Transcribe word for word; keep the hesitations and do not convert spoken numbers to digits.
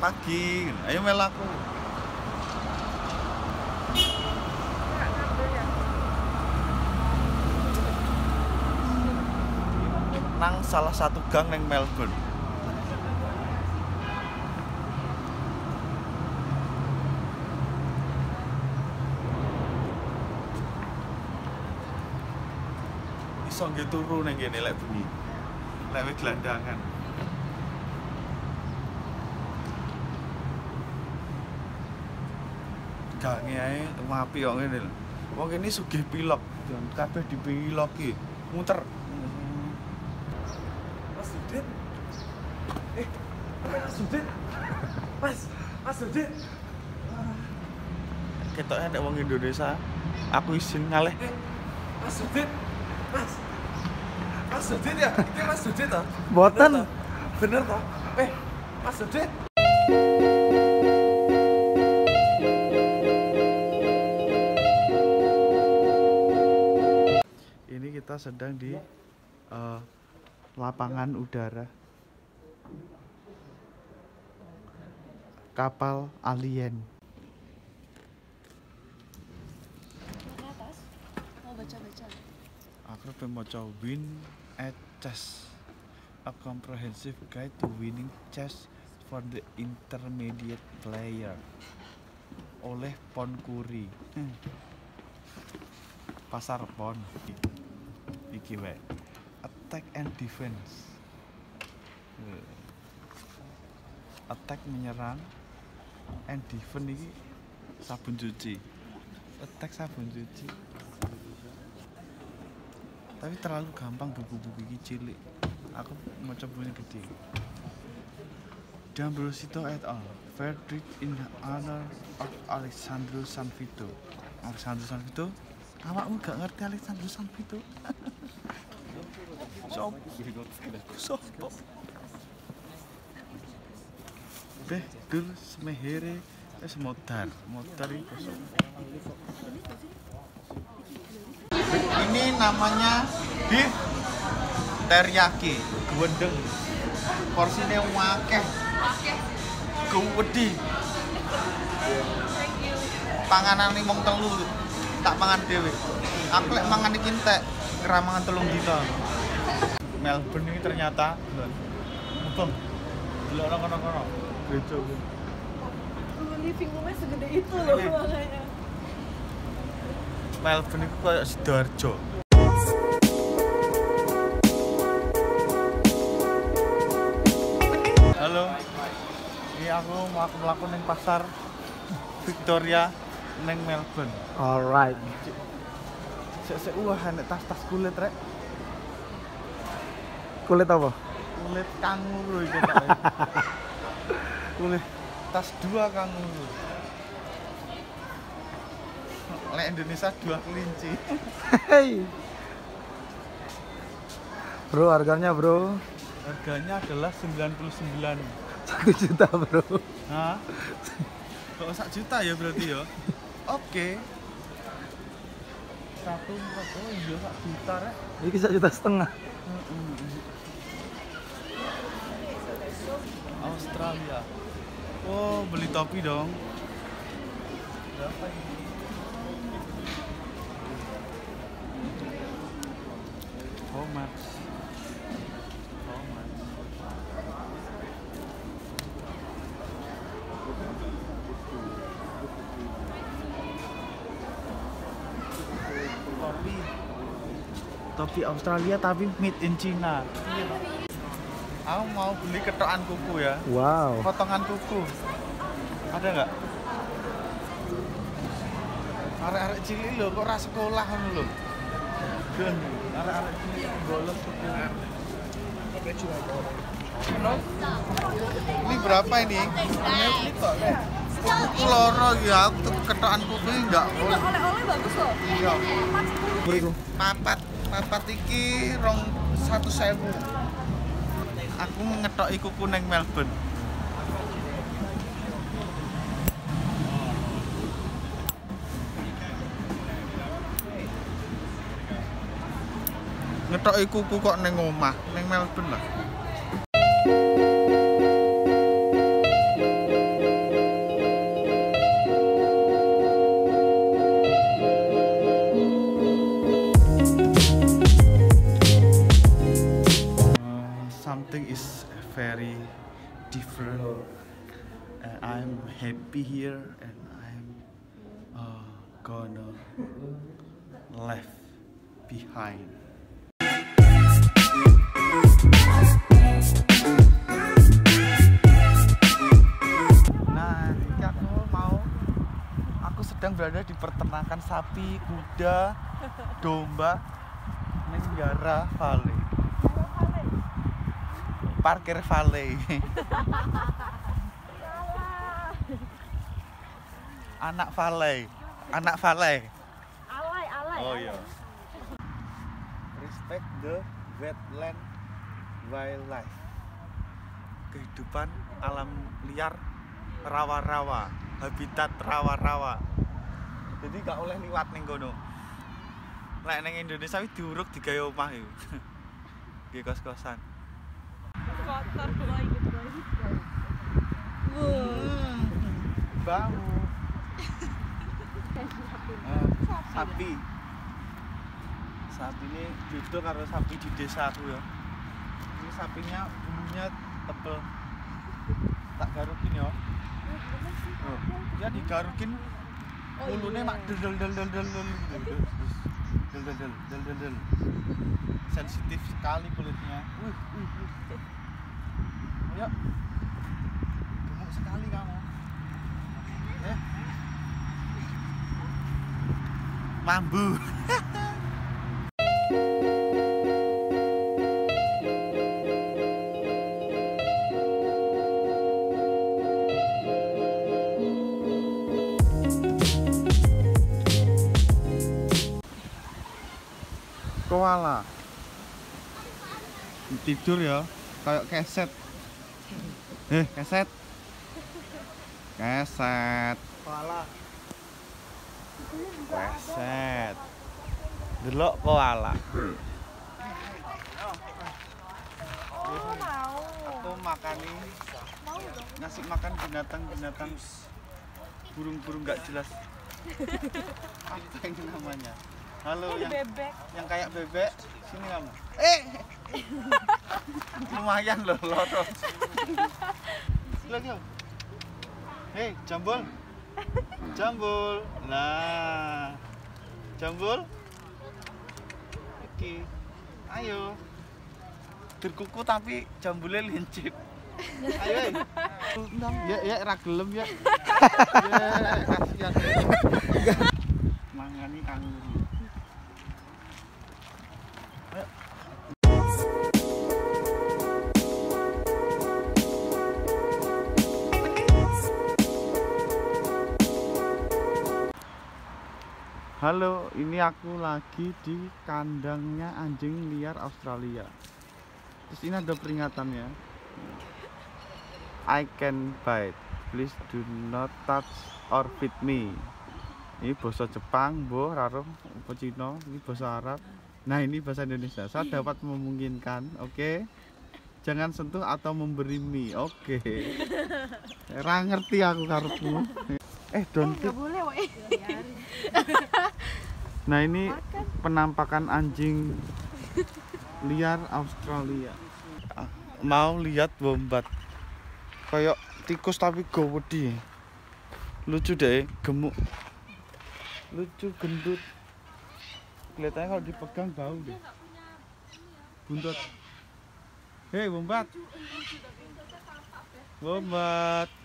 pagi. Ayo mel aku. Nang salah satu gang neng Melbourne. Iso nggih turu neng kene lek bengi. Lek wis gelandangan. Gange ae wapi kok ngene lho. Wong kene sugih pilok, jan kabeh dipiloki. Muter. Mas Sudin. Eh, Mas Sudin. Mas, Mas Sudin. Ketoknya nek wong Indonesia, aku izin ngalih. Eh, Mas Sudin. Mas. Mas Sudin ya? Ini Mas Sudin toh? Boten. Bener toh? Eh, Mas Sudin. Ini kita sedang di uh, lapangan udara kapal alien. Ke atas, mau baca-baca. Aku pengen maca Win at Chess, a comprehensive guide to winning chess for the intermediate player, oleh Pon Kuri. Hmm. Pasar Pon. Iki wae. Attack and defense. Attack menyerang, and defense iki sabun cuci. Attack sabun cuci. Tapi terlalu gampang buku-buku ini cilik. Aku mau coba ini gede. D'Ambrosio et al. Verdict in honor of Alessandro Sanvito. Alessandro Sanvito? Awakmu gak ngerti Alessandro Sanvito? Sopo? Sopo? Beh, dul semehere wis modar. Modar iki kosong. Ini namanya beef teriyaki, gwendeng. Porsine akeh. Gede. Panganan limong telu tak mangan dhewe. Aku lek mangan iki entek keramangan telung dina. Melbourne ini ternyata mutung. Delok nang kono-kono. Gereja. Living roomnya segede itu loh makanya. Melbourne itu kayak Sidoarjo. Halo, ini aku mau aku melakukan neng pasar Victoria neng Melbourne. Alright. Sek-sek wah nek tas-tas kulit rek. Kulit apa? Kulit kanguru itu Pak. Kulit tas dua kanguru. Lek Indonesia dua kelinci. Hei. Bro, harganya bro Harganya adalah sembilan puluh sembilan. satu juta bro. Hah? Kok sak juta ya berarti ya? Oke. Satu oh iya sak juta rek. Ini satu juta setengah. Australia. Oh, beli topi dong. Berapa ini? How much? How much? Topi. Topi Australia tapi made in China. Aku mau beli ketokan kuku ya. Wow. Potongan kuku. Ada nggak? Arek-arek cilik lho kok ora sekolah ngono lho. Ben, arek-arek cilik bolos kuku. Ini berapa ini? Ini kok nek. Kuku loro ya, aku tuh ketokan kuku ini enggak. Oleh-oleh bagus loh. Iya. Beriku. Papat, papat iki rong satu sewu. Aku ngetoki kuku neng Melbourne. Ngetoki kuku kok neng omah, neng Melbourne lah. something is very different. And I'm happy here, and I'm uh, gonna left behind. Nah, ini aku mau, aku sedang berada di peternakan sapi, kuda, domba, Ninggara Valley. Parkir Valley. Anak Valley, anak Valley. Alay, alay. Oh iya. Respect the wetland wildlife. Kehidupan alam liar rawa-rawa, habitat rawa-rawa. Jadi gak oleh liwat ning kono. Lek ning Indonesia wis diuruk digawe omah iku. Nggih kos-kosan. Kotor lagi lagi. Hmm. Bau. Eh, sapi. Sapi ini beda karo sapi di desa aku ya. Ini sapinya bulunya tebel. Tak garukin ya. Oh, dia digarukin bulunya mak del del del del del del del del del del del. Sensitif sekali kulitnya. Wih, wih, wih. Ayo. Gemuk sekali kamu. Eh. Mambu. Koala tidur ya kayak keset. Eh keset keset Koala. keset delok koala. Oh, mau. Aku makan nih ngasih makan binatang-binatang burung-burung nggak jelas. Apa ini namanya? Halo yang Bebek. yang kayak bebek, sini kamu. Eh, lumayan loh loro. Lagi. Hei, jambul. Jambul. Nah, jambul. Oke. Ayo. Terkuku tapi jambulnya lincip. Ayo, hei. Ya, ya, ra gelem ya. Ya, kasihan. Mangani kanguru. Halo, ini aku lagi di kandangnya anjing liar Australia. Terus ini ada peringatannya. I can bite. Please do not touch or feed me. Ini bahasa Jepang, boh, raro, apa Cina, ini bahasa Arab. Nah, ini bahasa Indonesia. Saya dapat memungkinkan, oke. Okay? Jangan sentuh atau memberi mie, oke. Okay. Ra ngerti aku karepmu. Eh, don't Enggak boleh, woi. Nah, ini penampakan anjing liar Australia. Ah, mau lihat wombat. Kayak tikus tapi gowedi. Lucu deh, gemuk. Lucu, gendut. Kelihatannya kalau dipegang bau deh. Buntut. Hei, wombat. Wombat.